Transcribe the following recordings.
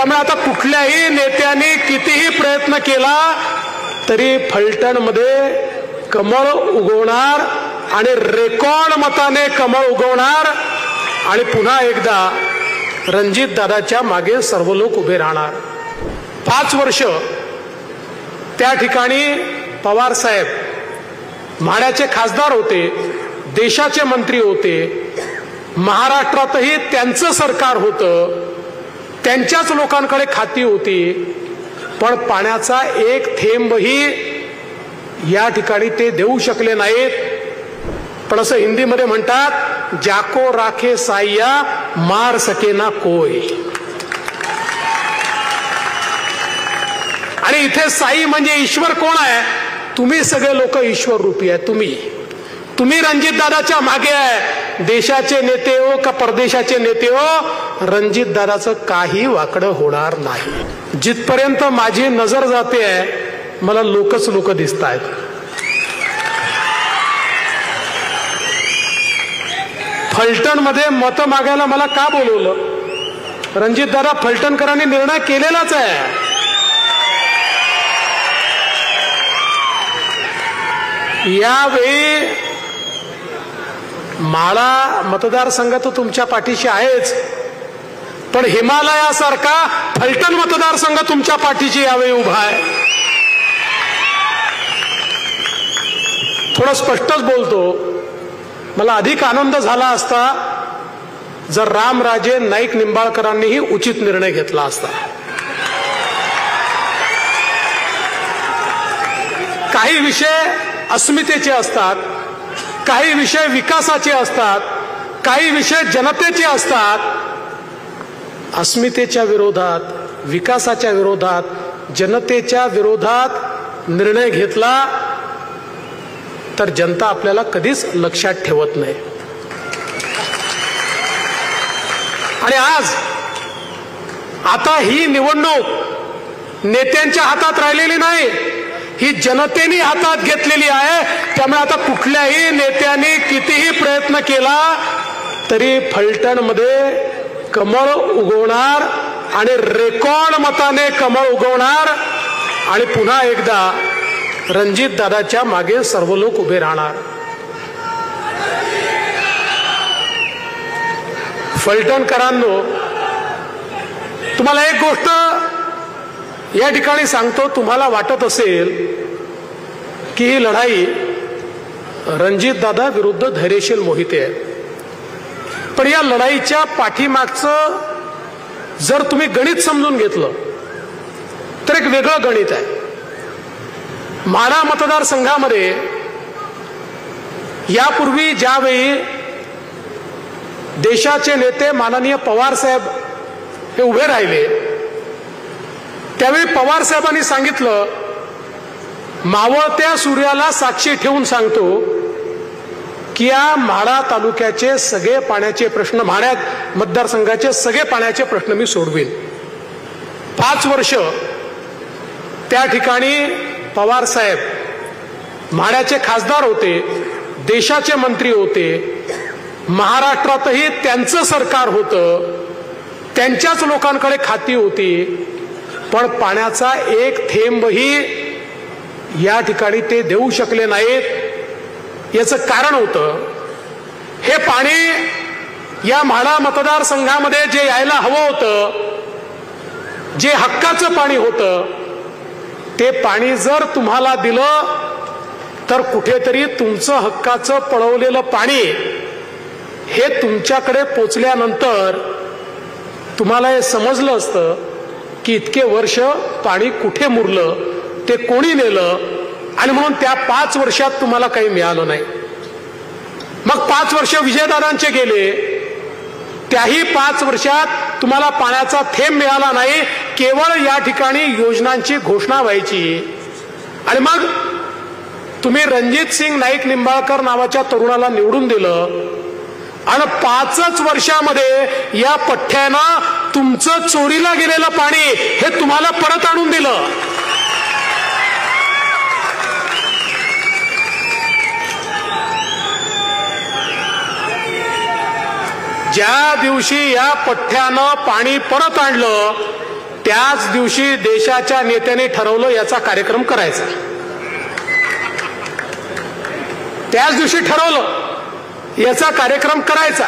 त्यामुळे आता कुठल्याही नेत्याने कितीही प्रयत्न केला तरी फलटणमध्ये कमळ उगवणार आणि रेकॉर्ड मताने कमळ उगवणार आणि पुन्हा एकदा रणजितदादाच्या मागे सर्व लोक उभे राहणार। 5 वर्ष त्या ठिकाणी पवार साहेब माढ्याचे खासदार होते, देशाचे मंत्री होते, महाराष्ट्रातही त्यांचं सरकार होतं, त्यांच्याच लोकांकडे खाती होती, पण पाण्याचा एक थेंबही या ठिकाणी ते देऊ शकले नाहीत। पण असं हिंदीमध्ये म्हणतात, जाको राखे साया मार सके ना कोई। आणि इथे साई म्हणजे ईश्वर कोण आहे? तुम्ही सगळे लोक ईश्वर रूपी आहे। तुम्ही रणजितदादाच्या मागे आहे। देशाचे नेते हो का परदेशाचे नेते हो, रणजितदादाचं काही वाकडं होणार नाही। जिथपर्यंत माझी नजर जाते आहे मला लोक दिसत आहेत। फलटणमध्ये मत मागायला मला का बोलवलं? रणजितदादा फलटणकरांनी निर्णय केलेलाच आहे। यावेळी माळा मतदारसंघ तर तुमच्या पाठीशी आहेच, पण हिमालयासारखा फलटण मतदारसंघ तुमच्या पाठीशी यावेळी उभा आहे। थोडं स्पष्टच बोलतो, मला अधिक आनंद झाला असता जर रामराजे नाईक निंबाळकरांनीही उचित निर्णय घेतला असता। काही विषय अस्मितेचे असतात, काही विषय विकासाचे असतात, काही विषय जनतेचे असतात। अस्मितेच्या विरोधात, विकासाच्या विरोधात, जनतेच्या विरोधात निर्णय घेतला तर जनता आपल्याला कधीच लक्षात ठेवत नाही। आणि आता ही निवडणूक नेत्यांच्या हातात राहिलेली नाही, ही जनतेने हातात घेतलेली आहे। त्यामुळे आता कुठल्याही नेत्याने कितीही प्रयत्न केला तरी फलटणमध्ये कमळ उगवणार आणि रेकॉर्ड मताने कमळ उगवणार आणि पुन्हा एकदा रणजितदादाच्या मागे सर्व लोक उभे राहणार। फलटणकरांनो, तुम्हाला एक गोष्ट या ठिकाणी सांगतो, तुम्हाला वाटत असेल की ही लढाई रणजितदादा विरुद्ध धैर्यशील मोहिते आहे, पण या लढाईच्या पाठीमागचं जर तुम्ही गणित समजून घेतलं तर एक वेगळं गणित आहे। माढा मतदारसंघामध्ये यापूर्वी ज्यावेळी देशाचे नेते माननीय पवार साहेब हे उभे राहिले त्यावेळी पवार साहेबांनी सांगितलं, मावळत्या सूर्याला साक्षी ठेवून सांगतो की या माढा तालुक्याचे सगळे पाण्याचे प्रश्न, माढा मतदारसंघाचे सगळे पाण्याचे प्रश्न मी सोडवीन। 5 वर्ष त्या ठिकाणी पवार साहेब माढ्याचे खासदार होते, देशाचे मंत्री होते, महाराष्ट्रातही त्यांचं सरकार होतं, त्यांच्याच लोकांकडे खाती होती, पण पाण्याचा एक थेंबही या ठिकाणी ते देऊ शकले नाहीत। याचं कारण होतं, हे पाणी या माढा मतदारसंघामध्ये जे यायला हवं होतं, जे हक्काचं पाणी होतं, ते पाणी जर तुम्हाला दिलं तर कुठेतरी तुमचं हक्काचं पळवलेलं पाणी हे तुमच्याकडे पोचल्यानंतर तुम्हाला हे समजलं असतं की इतके वर्ष पाणी कुठे मुरलं, ते कोणी नेलं, आणि म्हणून त्या 5 वर्षात तुम्हाला काही मिळालं नाही। मग 5 वर्ष विजयदादांचे गेले, त्याही 5 वर्षात तुम्हाला पाण्याचा थेंब मिळाला नाही, केवळ या ठिकाणी योजनांची घोषणा व्हायची। आणि मग तुम्ही रणजित सिंग नाईक निंबाळकर नावाच्या तरुणाला निवडून दिलं आणि 5च वर्षामध्ये या पठ्ठ्यानं तुमचं चोरीला गेलेलं पाणी हे तुम्हाला परत आणून दिलं। ज्या दिवशी या पठ्ठ्यानं पाणी परत आणलं त्याच दिवशी देशाच्या नेत्याने ठरवलं याचा कार्यक्रम करायचा. त्याच दिवशी ठरवलं याचा कार्यक्रम करायचा.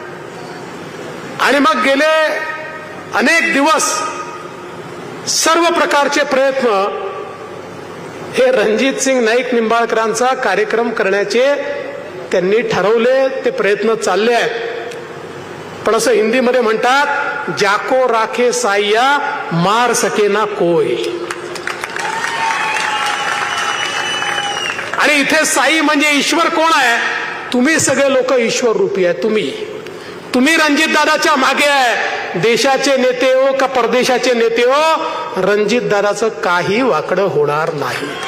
आणि मग गेले अनेक दिवस सर्व प्रकारचे प्रयत्न हे रणजित सिंग नाईक निंबाळकरांचा कार्यक्रम करण्याचे त्यांनी ठरवले, ते प्रयत्न चालले आहेत. पण असं हिंदीमध्ये म्हणतात, जाको राखे साईया मार सके ना कोई. आणि इथे साई म्हणजे ईश्वर कोण आहे? तुम्ही सगळे लोक ईश्वर रूपी आहे. तुम्ही रणजित दादाच्या मागे आहे. देशाचे नेते हो का परदेशाचे नेते हो, रणजित दादाचं काही वाकडं होणार नाही.